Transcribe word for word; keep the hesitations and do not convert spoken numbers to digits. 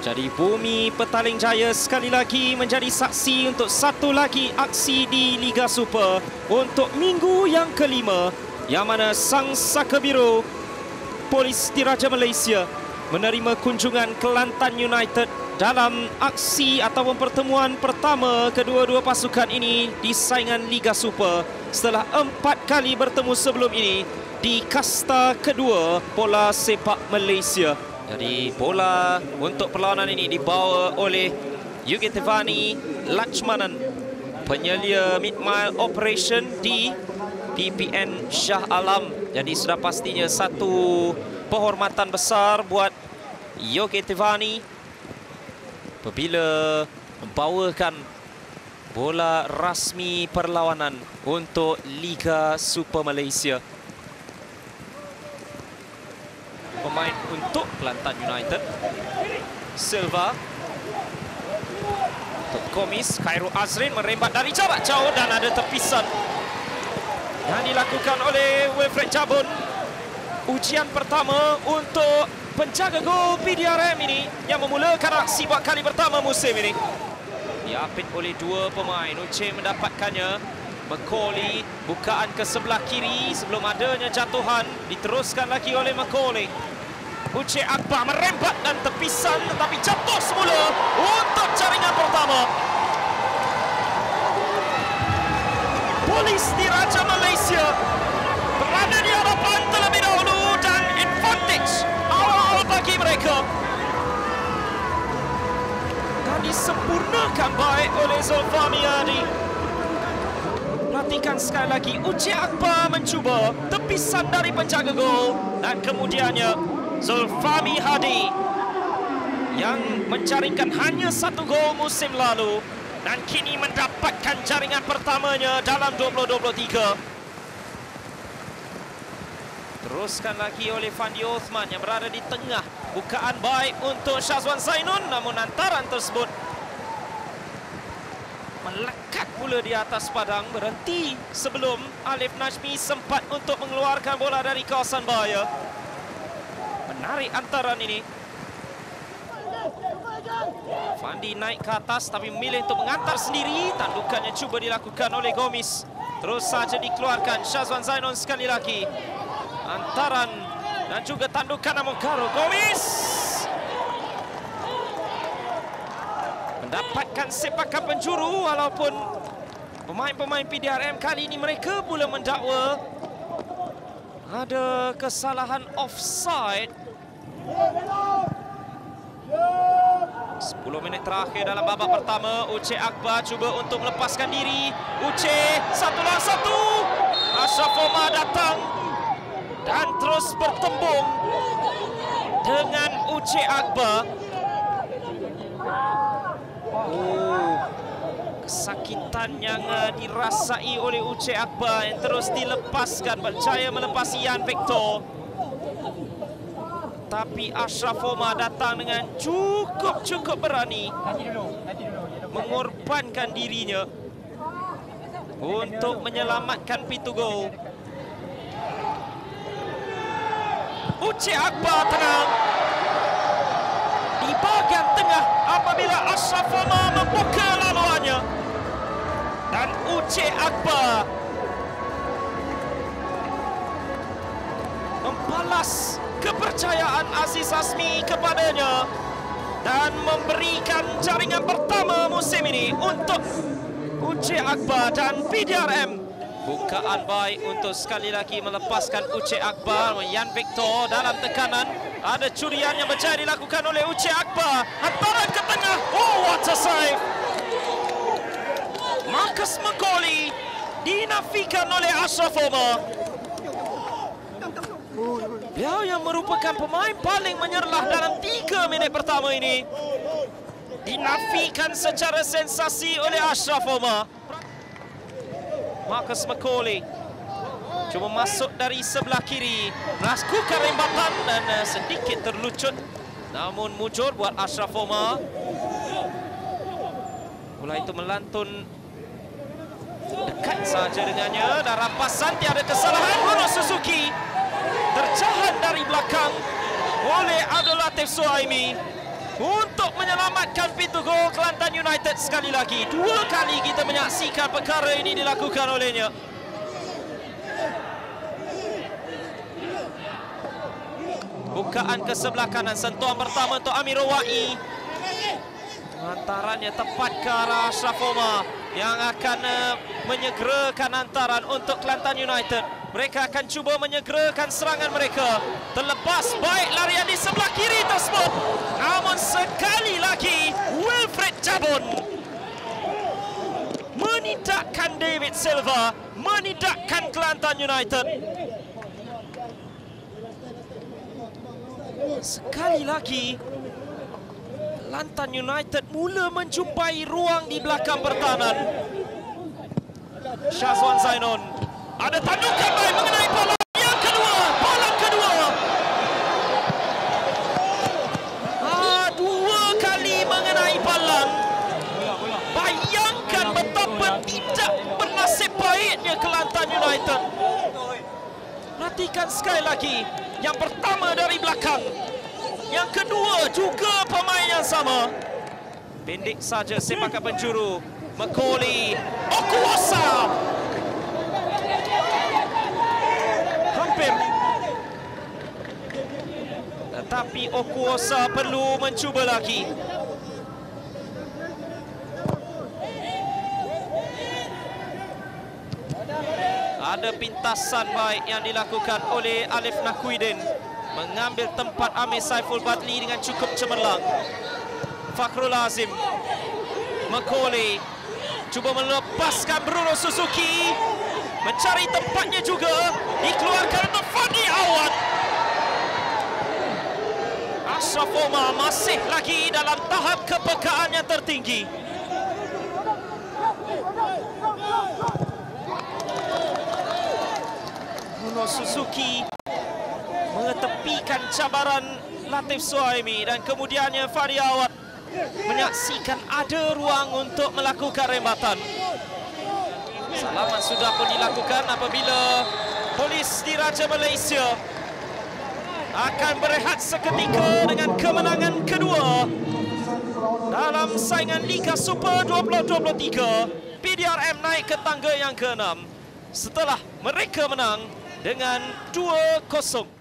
Jadi Bumi Petaling Jaya sekali lagi menjadi saksi untuk satu lagi aksi di Liga Super untuk minggu yang kelima, yang mana Sang Saka Biru Polis Diraja Malaysia menerima kunjungan Kelantan United dalam aksi ataupun pertemuan pertama kedua-dua pasukan ini di saingan Liga Super setelah empat kali bertemu sebelum ini di kasta kedua bola sepak Malaysia. Jadi bola untuk perlawanan ini dibawa oleh Yogyakarta Lakshmanan, penyelia mid-mile operation di P P N Shah Alam. Jadi sudah pastinya satu penghormatan besar buat Yogyakarta apabila membawakan bola rasmi perlawanan untuk Liga Super Malaysia. Pemain untuk Kelantan United, Silva untuk Gomis, Khairul Azrin merembat dari jarak jauh dan ada tepisan yang dilakukan oleh Wilfred Jabun. Ujian pertama untuk penjaga gol P D R M ini yang memulakan aksi buat kali pertama musim ini. Diapit oleh dua pemain. Uche mendapatkannya. Macaulay bukaan ke sebelah kiri sebelum adanya jatuhan. Diteruskan lagi oleh Macaulay. Uche Akbar merembat dan tepisan tetapi jatuh semula untuk jaringan pertama. Polis Diraja Malaysia berada di hadapan terlebih dahulu dan advantage awal bagi mereka. Dan disempurnakan baik oleh Zulfami Hadi. Perhatikan sekali lagi, Uche Akbar mencuba tepisan dari penjaga gol dan kemudiannya Zulfami Hadi yang menjaringkan hanya satu gol musim lalu dan kini mendapatkan jaringan pertamanya dalam dua ribu dua puluh tiga. Teruskan lagi oleh Fandi Osman yang berada di tengah. Bukaan baik untuk Syazwan Zainun, namun hantaran tersebut melekat pula di atas padang, berhenti sebelum Alif Najmi sempat untuk mengeluarkan bola dari kawasan bahaya. Menarik hantaran ini. Fandi naik ke atas tapi memilih untuk mengantar sendiri. Tandukannya cuba dilakukan oleh Gomis. Terus saja dikeluarkan Syazwan Zainun sekali lagi. Hantaran dan juga tandukan namun Karo Gomis mendapatkan sepakan penjuru, walaupun pemain-pemain P D R M kali ini mereka pula mendakwa ada kesalahan offside. sepuluh minit terakhir dalam babak pertama. Uche Akbar cuba untuk melepaskan diri. Uche satu lawan satu. Ashraf Omar datang dan terus bertembung dengan Uche Akbar. Oh, kesakitan yang uh, dirasai oleh Uche Akbar yang terus dilepaskan, berjaya melepasi Yan Victor. Tapi Ashraf Omar datang dengan cukup-cukup berani mengorbankan dirinya untuk menyelamatkan pintu gol. Uche Akbar tenang di bahagian tengah apabila Ashraf Omar membuka laluannya. Dan Uche Akbar membalas kepercayaan Aziz Azmi kepadanya dan memberikan jaringan pertama musim ini untuk Uche Akbar dan P D R M. Bukaan baik untuk sekali lagi melepaskan Uche Akbar. Yan Victor dalam tekanan. Ada curian yang berjaya dilakukan oleh Uche Akbar. Hantaran ke tengah. Oh, what a save. Marcus Macaulay dinafikan oleh Ashraf Omar. Beliau yang merupakan pemain paling menyerlah dalam tiga minit pertama ini dinafikan secara sensasi oleh Ashraf Omar. Marcus Macaulay cuba masuk dari sebelah kiri, melakukan rembatan dan uh, sedikit terlucut, namun mujur buat Ashraf Omar. Bola itu melantun dekat saja dengannya dan rampasan, tiada kesalahan. Bruno Suzuki terjahan dari belakang oleh Abdul Latif Suhaimi. untuk menyelamatkan pintu gol Kelantan United sekali lagi. Dua kali kita menyaksikan perkara ini dilakukan olehnya. Bukaan ke sebelah kanan, sentuhan pertama untuk Amir Rawai. Hantarannya tepat ke arah Ashraf Omar yang akan uh, menyegerakan hantaran untuk Kelantan United. Mereka akan cuba menyegerakan serangan mereka. Terlepas baik larian di sebelah kiri tersebut. Namun sekali lagi Wilfred Jabun menidakkan David Silva, menidakkan Kelantan United. Sekali lagi Kelantan United mula menjumpai ruang di belakang pertahanan. Syazwan Zainon, ada tandukan baik mengenai bola yang kedua, bola kedua. Ah, dua kali mengenai palang. Bayangkan betapa tidak bernasib baiknya Kelantan United. Perhatikan sekali lagi, yang pertama dari belakang, yang kedua juga pemain yang sama. Pendek saja sepakan penjuru. Macaulay, Okuosa. Hampir. Tetapi Okuosa perlu mencuba lagi. Ada pintasan baik yang dilakukan oleh Alif Nakuidin, mengambil tempat Amir Saiful Badli dengan cukup cemerlang. Fakhrul Azim, Macaulay cuba melepaskan Bruno Suzuki, mencari tempatnya juga, dikeluarkan untuk Fadli Awad. Ashraf Omar masih lagi dalam tahap kepekaan yang tertinggi. Bruno Suzuki mengetepikan cabaran Latif Suhaimi dan kemudiannya Fadli Awad menyaksikan ada ruang untuk melakukan rembatan. Selamat sudah pun dilakukan apabila polis Diraja Malaysia akan berehat seketika dengan kemenangan kedua dalam saingan Liga Super dua ribu dua puluh tiga. P D R M naik ke tangga yang keenam setelah mereka menang dengan dua kosong.